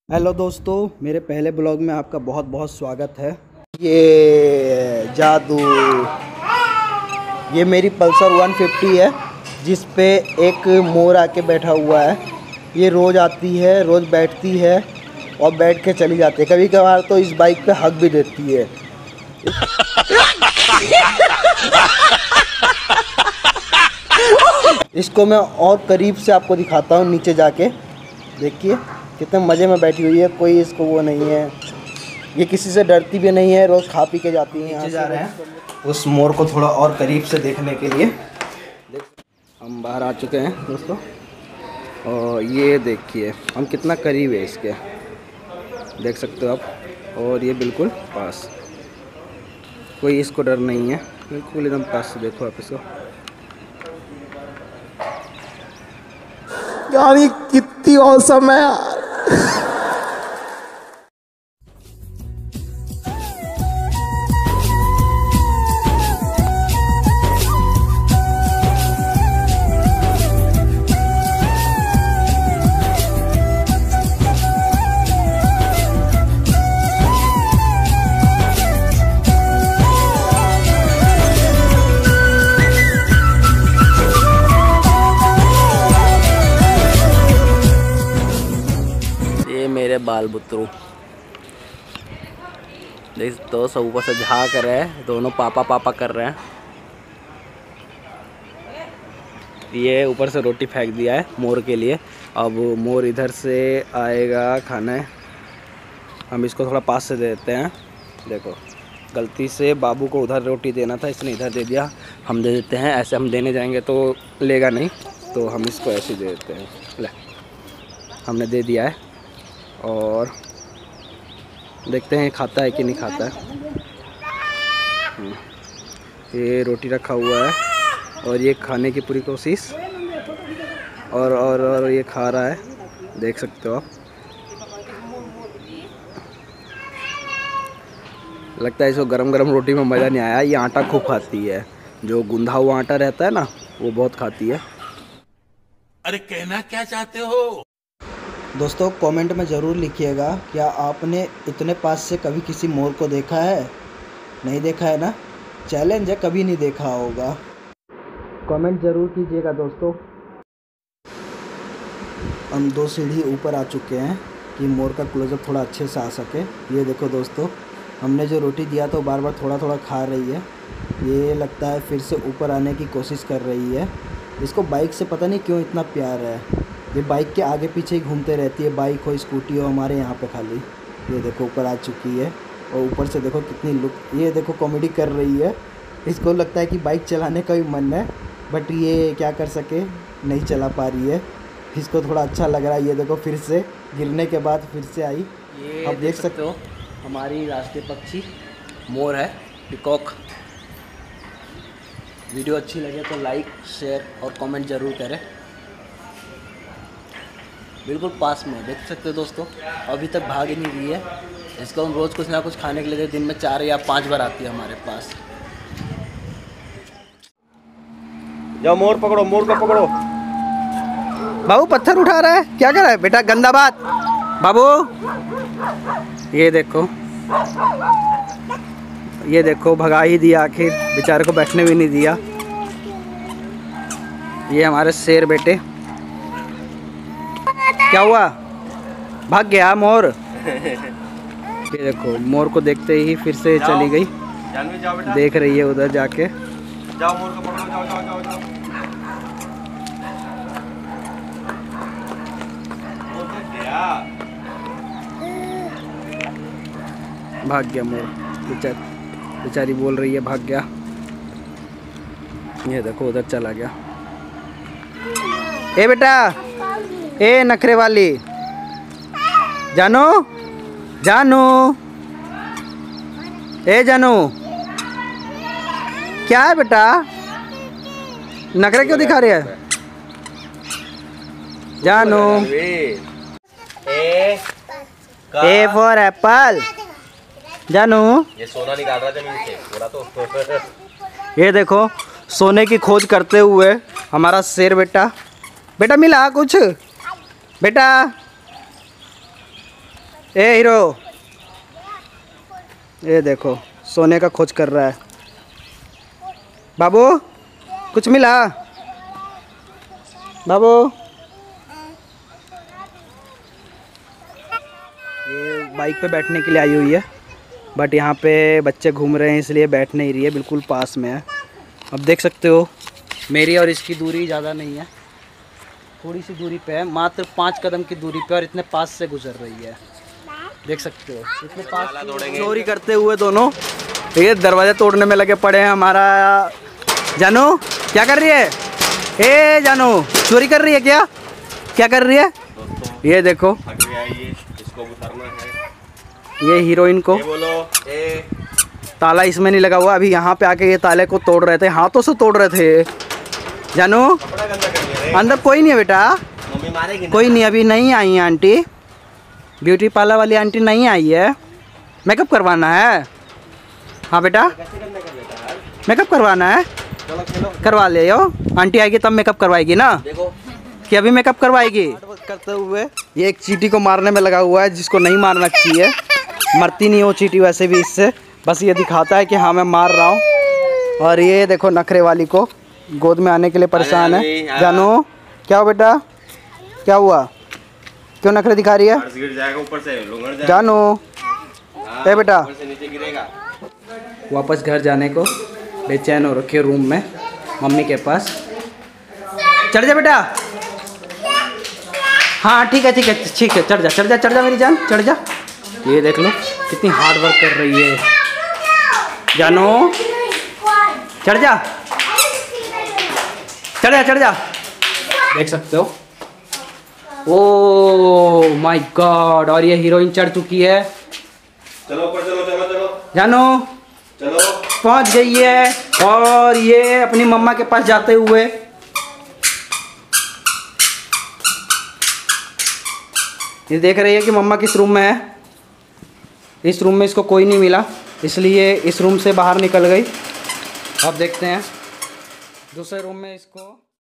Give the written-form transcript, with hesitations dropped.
Hello दोस्तों, मेरे पहले ब्लॉग में आपका बहुत बहुत स्वागत है। ये जादू, ये मेरी पल्सर 150 है जिस पे एक मोर आके बैठा हुआ है। ये रोज़ आती है, रोज़ बैठती है और बैठ के चली जाती है। कभी कभार तो इस बाइक पे हक भी देती है। इसको मैं और करीब से आपको दिखाता हूँ, नीचे जाके देखिए कितने मज़े में बैठी हुई है। कोई इसको वो नहीं है, ये किसी से डरती भी नहीं है, रोज़ खा पी के जाती है। नीचे जा रहे हैं उस मोर को थोड़ा और करीब से देखने के लिए। हम बाहर आ चुके हैं दोस्तों और ये देखिए हम कितना करीब है इसके, देख सकते हो आप। और ये बिल्कुल पास, कोई इसको डर नहीं है, बिल्कुल एकदम पास से देखो आप इसको। यार ये कितनी औसम है यार। मेरे बाल बुतरू देख तो सब ऊपर से झाँक रहे हैं, दोनों पापा पापा कर रहे हैं। ये ऊपर से रोटी फेंक दिया है मोर के लिए। अब मोर इधर से आएगा खाने, हम इसको थोड़ा पास से दे देते हैं। देखो गलती से बाबू को उधर रोटी देना था, इसने इधर दे दिया, हम दे देते हैं। ऐसे हम देने जाएंगे तो लेगा नहीं, तो हम इसको ऐसे दे देते हैं। ले, हमने दे दिया है और देखते हैं खाता है कि नहीं खाता है। ये रोटी रखा हुआ है और ये खाने की पूरी कोशिश, और ये खा रहा है, देख सकते हो आप। लगता है इसको गरम गरम रोटी में मज़ा नहीं आया। ये आटा खूब खाती है, जो गुंधा हुआ आटा रहता है ना, वो बहुत खाती है। अरे कहना क्या चाहते हो? दोस्तों कमेंट में ज़रूर लिखिएगा, क्या आपने इतने पास से कभी किसी मोर को देखा है? नहीं देखा है ना? चैलेंज है, कभी नहीं देखा होगा। कमेंट ज़रूर कीजिएगा दोस्तों। हम 2 सीढ़ी ऊपर आ चुके हैं कि मोर का क्लोजअप थोड़ा अच्छे से आ सके। ये देखो दोस्तों, हमने जो रोटी दिया था वो बार बार थोड़ा थोड़ा खा रही है। ये लगता है फिर से ऊपर आने की कोशिश कर रही है। इसको बाइक से पता नहीं क्यों इतना प्यार है। ये बाइक के आगे पीछे ही घूमते रहती है, बाइक हो स्कूटी हो, हमारे यहाँ पे खाली। ये देखो ऊपर आ चुकी है और ऊपर से देखो कितनी लुक, ये देखो कॉमेडी कर रही है। इसको लगता है कि बाइक चलाने का भी मन है, बट ये क्या कर सके, नहीं चला पा रही है। इसको थोड़ा अच्छा लग रहा है। ये देखो फिर से गिरने के बाद फिर से आई। ये अब देख सकते हो हमारी राष्ट्रीय पक्षी मोर है, पिकॉक। वीडियो अच्छी लगे तो लाइक शेयर और कमेंट ज़रूर करें। बिल्कुल पास में देख सकते हो दोस्तों, अभी तक भाग ही नहीं रही है। इसको हम रोज़ कुछ ना कुछ खाने के लिए दिन में 4 या 5 बार आती है हमारे पास। जाओ मोर पकड़ो, मोर को पकड़ो। बाबू पत्थर उठा रहा है, क्या कर रहा है बेटा, गंदा बात। बाबू ये देखो भगा ही दिया, आखिर बेचारे को बैठने भी नहीं दिया। ये हमारे शेर बेटे, क्या हुआ, भाग गया मोर। ये देखो मोर को देखते ही फिर से चली गई, देख रही है उधर जाके। जाओ मोर को पकड़ो, जाओ जाओ जाओ जाओ। भाग गया मोर, बेचारी बोल रही है भाग गया। ये देखो उधर चला गया। ए बेटा, ए नखरे वाली, जानू जानू, ए जानू, क्या है बेटा, नखरे क्यों दिखा रही है? जानू, ए फॉर एप्पल। जानू, ये सोना निकाल रहा जमीन से बोला तो। ये देखो सोने की खोज करते हुए हमारा शेर बेटा। बेटा मिला कुछ? बेटा ए हीरो, ये देखो सोने का खोज कर रहा है। बाबू कुछ मिला? बाबू, ये बाइक पे बैठने के लिए आई हुई है, बट यहाँ पे बच्चे घूम रहे हैं इसलिए बैठ नहीं रही है, बिल्कुल पास में है। अब देख सकते हो मेरी और इसकी दूरी ज़्यादा नहीं है, थोड़ी सी दूरी पे है, मात्र 5 कदम की दूरी पे, और इतने पास से गुजर रही है। देख सकते हो इतने पास। चोरी करते हुए दोनों ये दरवाजे तोड़ने में लगे पड़े हैं। हमारा जानू क्या कर रही है? ए जानू चोरी कर रही है क्या? क्या कर रही है? ये देखो इसको उतारना है। ये हीरोइन को बोलो ए। ताला इसमें नहीं लगा हुआ, अभी यहाँ पे आके ये ताले को तोड़ रहे थे, हाथों से तोड़ रहे थे। जानू अंदर कोई नहीं है बेटा, मम्मी मारेगी। कोई नहीं, अभी नहीं आई है आंटी, ब्यूटी पार्लर वाली आंटी नहीं आई है। मेकअप करवाना है? हाँ बेटा मेकअप करवाना है, करवा ले यो, आंटी आएगी तब मेकअप करवाएगी ना। देखो कि अभी मेकअप करवाएगी। करते हुए ये एक चींटी को मारने में लगा हुआ है, जिसको नहीं मारना चाहिए, मरती नहीं हो चींटी वैसे भी इससे, बस ये दिखाता है कि हाँ मैं मार रहा हूँ। और ये देखो नखरे वाली को गोद में आने के लिए परेशान है। जानू क्या हो बेटा, क्या हुआ, क्यों नखरे दिखा रही है? गिर जाएगा ऊपर से, जानू ए बेटा, ऊपर से नीचे गिरेगा। वापस घर जाने को बेचैन हो रखे रूम में मम्मी के पास। चढ़ जा बेटा, हाँ ठीक है ठीक है ठीक है, चढ़ जा चढ़ जा चढ़ जा मेरी जान, चढ़ जा। ये देख लो कितनी हार्ड वर्क कर रही है। जानू चढ़ जा चढ़ जा चढ़ जा। देख सकते हो, ओ माय गॉड, और ये हीरोइन चढ़ चुकी है। चलो ऊपर चलो चलो चलो जानू चलो, पहुंच गई है, और ये अपनी मम्मा के पास जाते हुए ये देख रही है कि मम्मा किस रूम में है। इस रूम में इसको कोई नहीं मिला, इसलिए इस रूम से बाहर निकल गई। अब देखते हैं दूसरे रूम में इसको